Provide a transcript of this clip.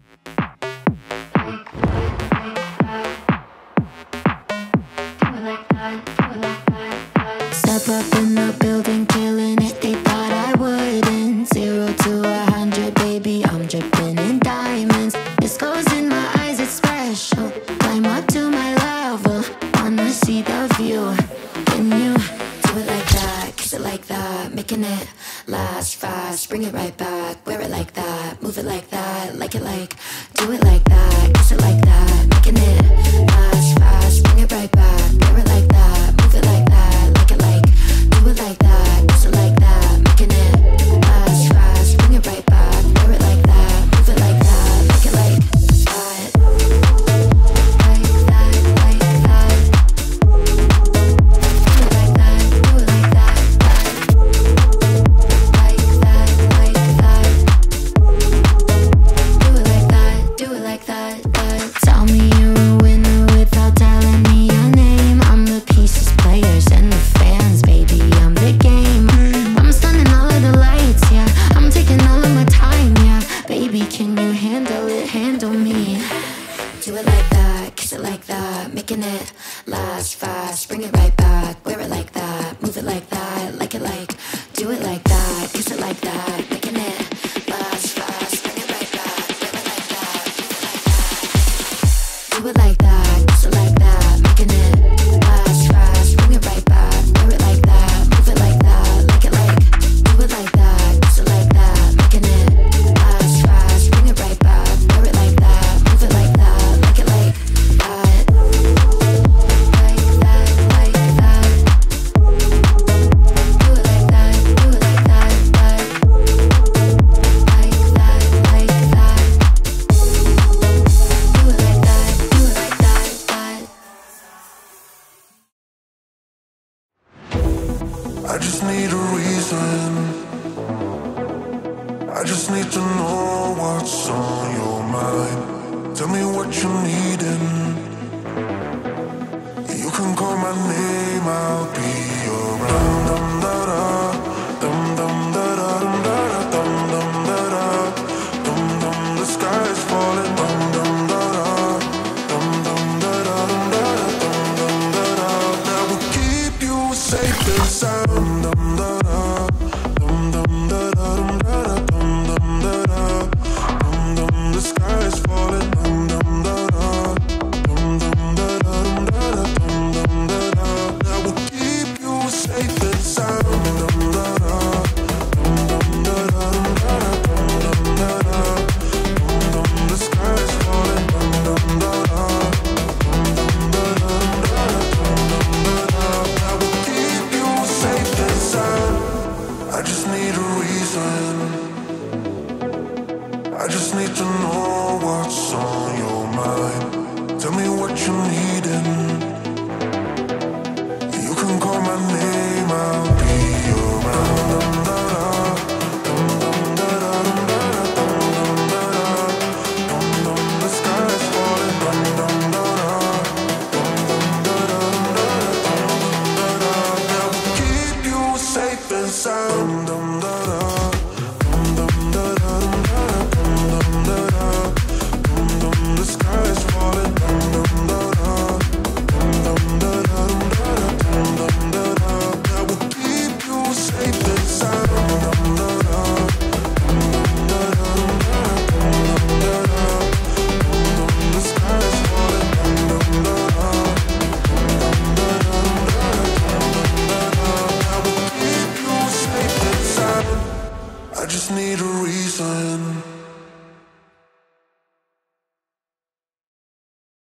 Step up in the building, killing it, they thought I wouldn't. 0 to 100, baby, I'm dripping in diamonds. This goes in my eyes, it's special. Climb up to my level, wanna see the view. Can you do it like that, kiss it like that, making it last fast, bring it right back. Wear it like that, move it like that, like it like. Do it like that, kiss it like that, making it last fast, bring it right back. Wear it like that, move it like that, like it like. Do it like that, kiss it like that, making it last fast, bring it right back. Wear it like that, move it like that, like it like that. Like that, like that. Do it like that, do it like that, like that, like that. Do it like that, do it like that, that. Tell me you're a winner without telling me your name. I'm the pieces, players, and the fans, baby, I'm the game. I'm stunning all of the lights, yeah, I'm taking all of my time, yeah. Baby, can you handle it, handle me? Do it like that, kiss it like that, making it last fast, bring it right back. Wear it like that, move it like that, like it like. Do it like that, kiss it like that, making it last fast, bring it right back. Wear it like that, do it like that, kiss it like that, making it last fast, bring it right back. Wear it like that, move it like that, like it like. Do it like that, kiss it like that, making it last fast, bring it right back. Wear it like that, move it like that, like it like that. Like that, like that. Do it like that, do it like that, that. Like that, like that. Do it like that, do it like that, that. I just need a reason. I just need to know what's on your mind. Tell me what you're needing. You can call my name, I'll be around. Dum da da, dum dum da da, dum da da, dum dum da da, dum dum. The sky is falling, dum dum da da, dum dum da da, dum da da, dum dum da da. That will keep you safe and sound. Dum da da, dum dum da da, dum da da, dum dum da da, dum dum. The sky is falling, dum dum da da, dum dum da da, dum da da, dum dum da da. That will keep you safe and sound. Dum da da, dum dum da da, dum da da, dum dum da da, dum dum. The sky is falling, dum dum da da, dum dum da da, dum da da, dum dum da da. That will keep you safe and sound. I just need a reason. I just need to know what's on your mind. Tell me what you're needing. You can call my name, I'll be around. Dum da da, dum dum da da, dum da da, dum dum da da, dum dum. The sky is falling, dum dum da da, dum dum da da, dum da da, dum dum da da. That will keep you safe and sound. Dum da da, dum dum da da, dum da da, dum dum da da, dum dum. The sky is falling, dum dum da da, dum dum da da, dum da da, dum dum da da. That will keep you safe and sound. Dum da da, dum dum da da, dum da da, dum dum da da, dum dum. The sky is falling, dum dum da da, dum dum da da, dum da da, dum dum da da. That will keep you safe and sound. I just need a reason.